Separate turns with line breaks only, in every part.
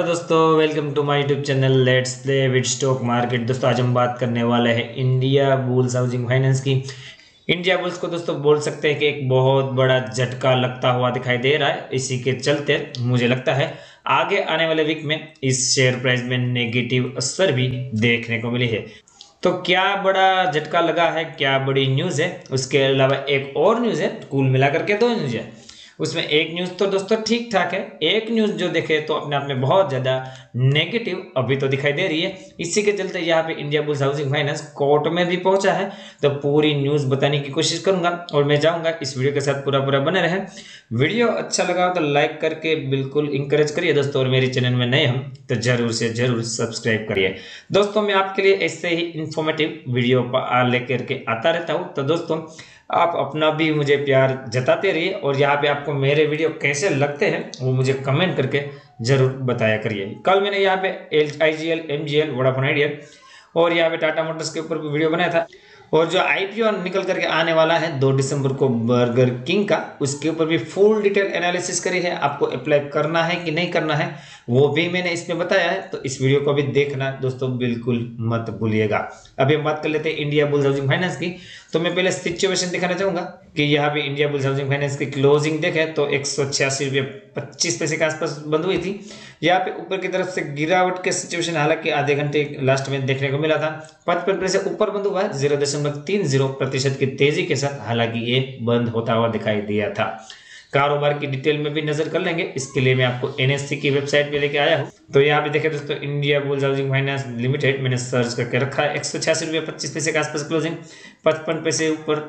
Hello दोस्तों, welcome to my YouTube channel let's play with stock market. दोस्तों आज हम बात करने वाले हैं इंडिया बुल्स हाउसिंग फाइनेंस की। इंडिया बुल्स को दोस्तों बोल सकते हैं कि एक बहुत बड़ा झटका लगता हुआ दिखाई दे रहा है। इसी के चलते मुझे लगता है आगे आने वाले वीक में इस शेयर प्राइस में नेगेटिव असर भी देखने को मिली है। तो क्या बड़ा झटका लगा है, क्या बड़ी न्यूज़ है, उसके अलावा एक और न्यूज़ है, कुल मिलाकर के दो न्यूज़ है। उसमें एक न्यूज़ तो दोस्तों ठीक ठाक है, एक न्यूज़ जो देखे तो अपने आप में बहुत ज़्यादा नेगेटिव अभी तो दिखाई दे रही है। इसी के चलते यहाँ पे India bulls housing finance court में भी पहुंचा है। तो पूरी न्यूज़ बताने की कोशिश करूंगा और मैं चाहूंगा इस वीडियो के साथ पूरा बने रहे। वीडियो अच्छा लगा तो लाइक करके बिल्कुल इंकरेज करिए दोस्तों, और मेरे चैनल में नए हम तो जरूर से जरूर सब्सक्राइब करिए। दोस्तों मैं आपके लिए ऐसे ही इंफॉर्मेटिव वीडियो लेकर के आता रहता हूँ। तो दोस्तों आप अपना भी मुझे प्यार जताते रहिए, और यहाँ पे आपको मेरे वीडियो कैसे लगते हैं वो मुझे कमेंट करके जरूर बताया करिए। कल मैंने यहाँ पे IGL, MGL, वोडाफोन आइडिया और यहाँ पे टाटा मोटर्स के ऊपर भी वीडियो बनाया था। और जो IPO निकल करके आने वाला है 2 दिसंबर को बर्गर किंग का, उसके ऊपर भी फुल डिटेल एनालिसिस करी है। आपको अप्लाई करना है कि नहीं करना है वो भी मैंने इसमें बताया है, तो इस वीडियो को भी देखना दोस्तों बिल्कुल मत भूलिएगा। अभी हम बात कर लेते हैं इंडिया बुल्स हाउसिंग फाइनेंस की। तो मैं पहले सिचुएशन दिखाना चाहूंगा कि यहाँ पे इंडिया बुल्स हाउसिंग फाइनेंस की क्लोजिंग देखे तो 186 रुपये 25 पैसे के आसपास बंद हुई थी। यहाँ पे ऊपर की तरफ से गिरावट के सिचुएशन हालांकि आधे घंटे लास्ट में देखने को मिला था। 55 पैसे ऊपर बंद हुआ है 0.30% की तेजी के साथ, हालांकि ये बंद होता हुआ दिखाई दिया था। कारोबार की डिटेल में भी नजर कर लेंगे, इसके लिए मैं आपको NSE की वेबसाइट पे लेके आया हूँ। तो यहाँ पे देखें दोस्तों, India bulls housing finance limited मैंने सर्च करके रखा है। 186 रुपये 25 पैसे के आसपास क्लोजिंग, 55 पैसे ऊपर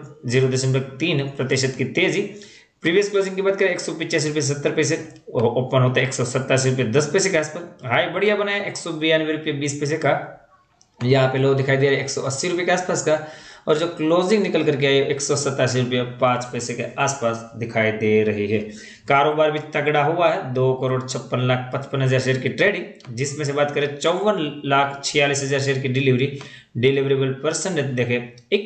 0.3% की तेजी। प्रीवियस क्लोजिंग की बात करें 185 रुपये 70 पैसे, ओपन होता है 187 रुपये 10 पैसे के आसपास। हाई बढ़िया बना है 192 रुपये 20 पैसे का। यहाँ पे लो दिखाई दे रहा है 180 रुपये के आसपास का, और जो क्लोजिंग निकल करके आई 187 रुपये 5 पैसे के आसपास दिखाई दे रही है। कारोबार भी तगड़ा हुआ है, 2,56,55,000 शेयर की ट्रेडिंग, जिसमें से बात करें 54,46,000 शेयर की डिलीवरेबल परसेंटेज देखे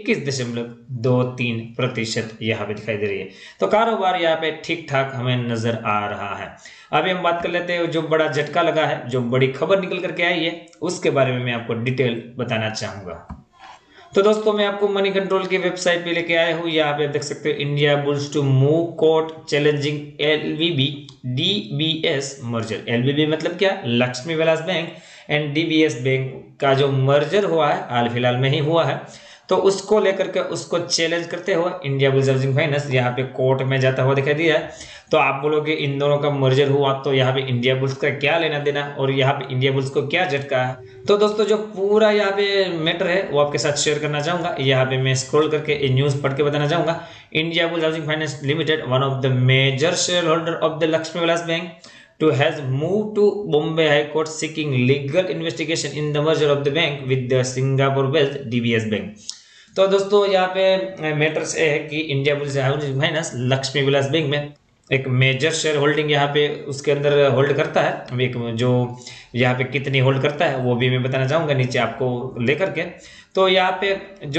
21.23% यहाँ पे दिखाई दे रही है। तो कारोबार यहाँ पे ठीक ठाक हमें नजर आ रहा है। अभी हम बात कर लेते हैं जो बड़ा झटका लगा है, जो बड़ी खबर निकल करके आई है, उसके बारे में मैं आपको डिटेल बताना चाहूंगा। तो दोस्तों मैं आपको मनी कंट्रोल की वेबसाइट पे लेके आया हूँ। यहाँ पे आप देख सकते हो Indiabulls to move court challenging LVB DBS merger. LVB मतलब क्या, Lakshmi Vilas bank and DBS bank का जो मर्जर हुआ है, हाल फिलहाल में ही हुआ है, तो उसको लेकर के उसको चैलेंज करते हुए इंडिया बुल्स हाउसिंग फाइनेंस यहाँ पे कोर्ट में जाता हुआ दिखाई दिया है। तो आप बोलोगे इन दोनों का मर्जर हुआ तो यहाँ पे इंडिया बुल्स का क्या लेना देना, और यहाँ पे इंडिया बुल्स को क्या झटका है। तो दोस्तों जो पूरा यहाँ पे मैटर है वो आपके साथ शेयर करना चाहूंगा। यहाँ पे मैं स्क्रॉल करके न्यूज पढ़ के बताना चाहूंगा। India bulls housing finance limited, one of the major share holder of the Lakshmi Vilas bank, to has moved to Bombay High Court seeking legal investigation in the merger of the bank with the Singapore-based DBS Bank। तो दोस्तों यहाँ पे matters ये है कि India bulls housing finance Lakshmi Vilas bank में एक major share holding यहाँ पे उसके अंदर होल्ड करता है। एक जो यहाँ पे कितनी होल्ड करता है वो भी मैं बताना चाहूँगा नीचे आपको लेकर के। तो यहाँ पे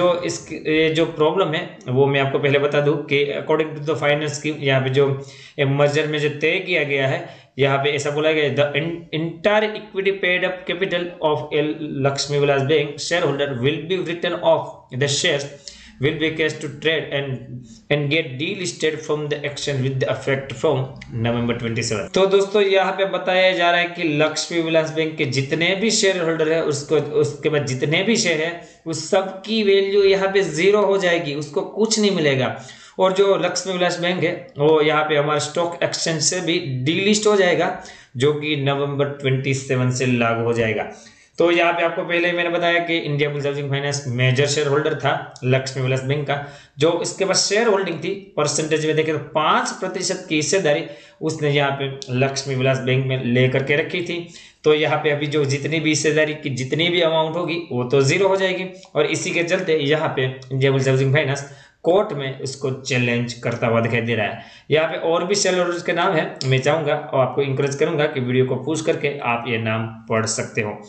जो प्रॉब्लम है वो मैं आपको पहले बता दूं कि अकॉर्डिंग टू द फाइनेंस की, यहाँ पे जो मर्जर में जो तय किया गया है, यहाँ पे ऐसा बोला गया the entire equity paid up capital of Lakshmi Vilas bank share holder will be return of the shares will be cash to trade and get delisted from the action with the effect from November 27। तो दोस्तों यहाँ पे बताया जा रहा है कि Lakshmi Vilas bank के जितने भी शेयर होल्डर है उसके बाद जितने भी शेयर है उस सब की वैल्यू यहाँ पे 0 हो जाएगी, उसको कुछ नहीं मिलेगा। और जो लक्ष्मी विलास बैंक है वो यहाँ पे हमारे स्टॉक एक्सचेंज से भी डीलिस्ट हो जाएगा, जो कि November 27 से लागू हो जाएगा। तो यहाँ पे आपको पहले ही मैंने बताया कि India bulls housing finance major share holder था लक्ष्मी विलास बैंक का। जो इसके पास शेयर होल्डिंग थी परसेंटेज में देखें तो 5% की हिस्सेदारी उसने यहाँ पे लक्ष्मी विलास बैंक में लेकर के रखी थी। तो यहाँ पे अभी जो जितनी भी हिस्सेदारी की जितनी भी अमाउंट होगी वो तो 0 हो जाएगी, और इसी के चलते यहाँ पे India bulls housing finance court में इसको चैलेंज करता हुआ दिखाई दे रहा है। यहाँ पे और भी शेयर होल्डर्स के नाम है, मैं चाहूंगा और आपको इंकरेज करूंगा कि वीडियो को पूछ करके आप ये नाम पढ़ सकते हो। तो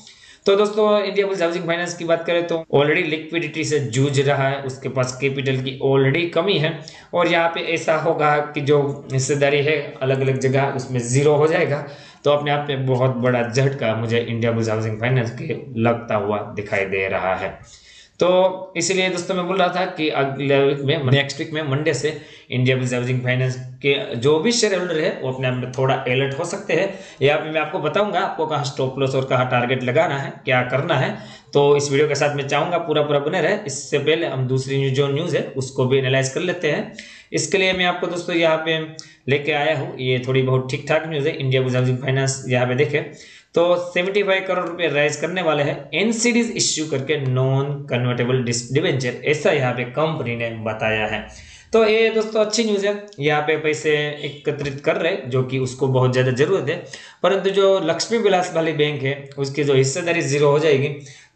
तो दोस्तों इंडिया बुल्स हाउसिंग फाइनेंस की बात करें तो ऑलरेडी लिक्विडिटी से जूझ रहा है, उसके पास कैपिटल की ऑलरेडी कमी है और यहाँ पे ऐसा होगा कि जो हिस्सेदारी है अलग अलग जगह उसमें जीरो हो जाएगा। तो अपने आप में बहुत बड़ा झटका मुझे इंडिया बुल्स हाउसिंग फाइनेंस के लगता हुआ दिखाई दे रहा है। तो इसलिए दोस्तों मैं बोल रहा था कि अगले वीक में नेक्स्ट वीक में मंडे से इंडिया बुल्स हाउसिंग फाइनेंस के जो भी शेयर होल्डर है वो अपने आप में थोड़ा अलर्ट हो सकते हैं। यहाँ पे मैं आपको बताऊंगा आपको कहाँ स्टॉप लॉस और कहाँ टारगेट लगाना है, क्या करना है। तो इस वीडियो के साथ मैं चाहूंगा पूरा बने रहे। इससे पहले हम दूसरी जो न्यूज़ है उसको भी एनालाइज कर लेते हैं। इसके लिए मैं आपको दोस्तों यहाँ पे लेके आया हूँ, ये थोड़ी बहुत ठीक ठाक न्यूज़ है। इंडिया बुल्स हाउसिंग फाइनेंस यहाँ पे देखें तो 75 करोड़ रुपए राइज करने वाले हैं एनसीडीज इश्यू करके, नॉन कन्वर्टेबल डिबेंचर, ऐसा यहाँ पे कंपनी ने बताया है। तो ये दोस्तों अच्छी न्यूज़ है, यहाँ पे पैसे एकत्रित कर रहे जो कि उसको बहुत ज़्यादा जरूरत है। परंतु जो लक्ष्मी विलास वाली बैंक है उसकी जो हिस्सेदारी जीरो हो जाएगी,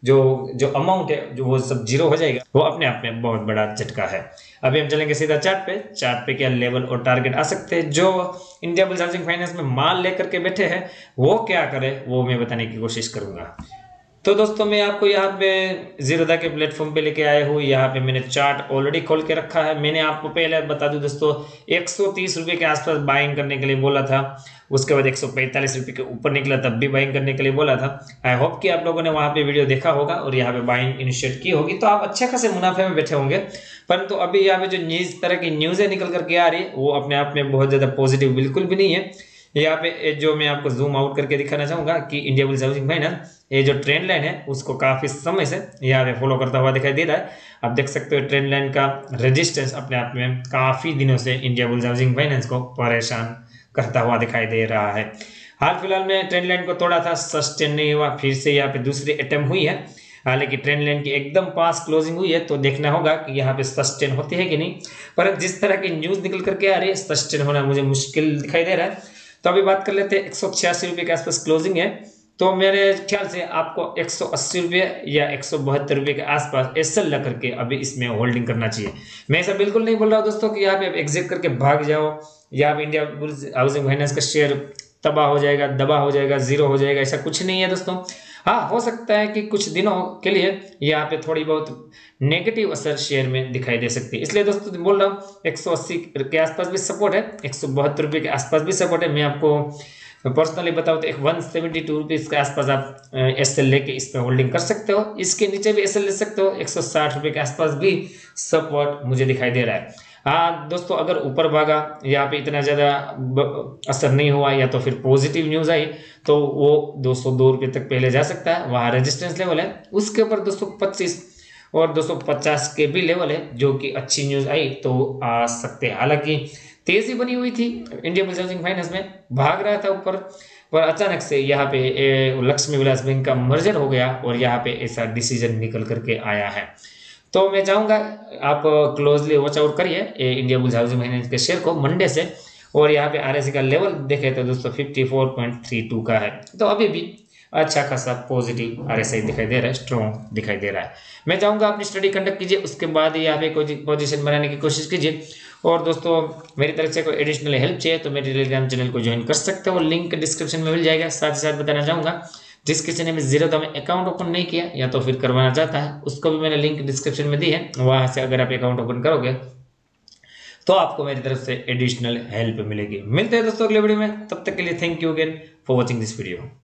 जो अमाउंट है जो वो सब जीरो हो जाएगा, वो अपने आप में बहुत बड़ा झटका है। अभी हम चलेंगे सीधा चार्ट पे क्या लेवल और टारगेट आ सकते हैं। जो इंडिया बुल्स हाउसिंग फाइनेंस में माल लेकर के बैठे हैं वो क्या करे वो मैं बताने की कोशिश करूंगा। तो दोस्तों मैं आपको यहाँ पे जीरोधा के प्लेटफॉर्म पे लेके आया हूँ। यहाँ पे मैंने चार्ट ऑलरेडी खोल के रखा है। मैंने आपको पहले बता दूं दोस्तों 130 रुपये के आसपास बाइंग करने के लिए बोला था, उसके बाद 145 रुपये के ऊपर निकला तब भी बाइंग करने के लिए बोला था। आई होप कि आप लोगों ने वहाँ पे वीडियो देखा होगा और यहाँ पे बाइंग इनिशिएट की होगी तो आप अच्छे खासे मुनाफे में बैठे होंगे। परंतु अभी यहाँ पे जो इस तरह की न्यूज़ें निकल करके आ रही है वो अपने आप में बहुत ज़्यादा पॉजिटिव बिल्कुल भी नहीं है। यहाँ पे जो मैं आपको जूम आउट करके दिखाना चाहूंगा कि इंडिया बुल्स हाउसिंग फाइनेंस ये जो ट्रेंड लाइन है उसको काफी समय से यहाँ पे फॉलो करता हुआ दिखाई दे रहा है। आप देख सकते हो ट्रेंड लाइन का रेजिस्टेंस अपने आप में काफी दिनों से इंडिया बुल्स हाउसिंग फाइनेंस को परेशान करता हुआ दिखाई दे रहा है। हाल फिलहाल में ट्रेंड लाइन को तोड़ा था, सस्टेन नहीं हुआ, फिर से यहाँ पे दूसरी अटेम्प्ट हुई है। हालांकि ट्रेंड लाइन की एकदम पास क्लोजिंग हुई है तो देखना होगा कि यहाँ पे सस्टेन होती है कि नहीं। पर जिस तरह की न्यूज निकल करके आ रही है सस्टेन होना मुझे मुश्किल दिखाई दे रहा है। तो अभी बात कर लेते हैं 186 रुपये के आसपास क्लोजिंग है। तो मेरे ख्याल से आपको 180 रुपये या 172 रुपये के आसपास एसएल ला करके अभी इसमें होल्डिंग करना चाहिए। मैं ऐसा बिल्कुल नहीं बोल रहा हूँ दोस्तों कि यहाँ पे एग्जिट करके भाग जाओ या आप इंडिया बुल्स हाउसिंग फाइनेंस का शेयर तबाह हो जाएगा, दबा हो जाएगा, जीरो हो जाएगा, ऐसा कुछ नहीं है दोस्तों। हाँ हो सकता है कि कुछ दिनों के लिए यहाँ पे थोड़ी बहुत नेगेटिव असर शेयर में दिखाई दे सकती है। इसलिए दोस्तों बोल रहा हूँ 180 के आसपास भी सपोर्ट है, 172 रुपये के आसपास भी सपोर्ट है। मैं आपको पर्सनली बताऊँ तो 172 रुपीज़ के आसपास आप एसएल लेके इस पर होल्डिंग कर सकते हो। इसके नीचे भी एसएल ले सकते हो, 160 रुपये के आसपास भी सपोर्ट मुझे दिखाई दे रहा है। हाँ दोस्तों अगर ऊपर भागा यहाँ पे इतना ज़्यादा असर नहीं हुआ या तो फिर पॉजिटिव न्यूज़ आई तो वो 202 रुपये तक पहले जा सकता है, वहाँ रेजिस्टेंस लेवल है। उसके ऊपर 225 और 250 के भी लेवल है, जो कि अच्छी न्यूज़ आई तो आ सकते हैं। हालांकि तेजी बनी हुई थी इंडिया बुल्स हाउसिंग फाइनेंस में, भाग रहा था ऊपर, पर अचानक से यहाँ पे लक्ष्मी विलास बैंक का मर्जर हो गया और यहाँ पे ऐसा डिसीजन निकल करके आया है। तो मैं चाहूंगा आप क्लोजली वॉच आउट करिए इंडिया बुल्स हाउसिंग फाइनेंस के शेयर को मंडे से। और यहाँ पे आरएसआई का लेवल देखे तो दोस्तों 54.32 का है, तो अभी भी अच्छा खासा पॉजिटिव आरएसआई दिखाई दे रहा है, स्ट्रॉन्ग दिखाई दे रहा है। मैं चाहूंगा अपनी स्टडी कंडक्ट कीजिए, उसके बाद यहाँ पे कोई पोजीशन बनाने की कोशिश कीजिए। और दोस्तों मेरी तरफ से कोई एडिशनल हेल्प चाहिए तो मेरे टेलीग्राम चैनल को ज्वाइन कर सकते हो, लिंक डिस्क्रिप्शन में मिल जाएगा। साथ ही साथ बताना चाहूंगा जिस किसी ने जीरोधा में अकाउंट ओपन नहीं किया या तो फिर करवाना चाहता है उसको भी मैंने लिंक डिस्क्रिप्शन में दी है, वहां से अगर आप अकाउंट ओपन करोगे तो आपको मेरी तरफ से एडिशनल हेल्प मिलेगी। मिलते हैं दोस्तों अगले वीडियो में, तब तक के लिए thank you again for watching this video.